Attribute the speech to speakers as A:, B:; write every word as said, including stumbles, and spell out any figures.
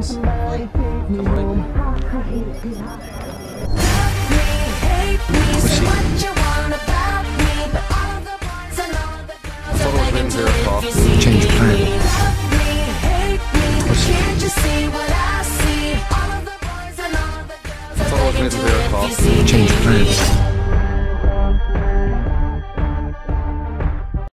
A: plans. Come right. Let's see. I thought it was written zero o'clock.
B: Change your plan.
A: Let's see. I thought it was written zero o'clock.
B: Change your plan.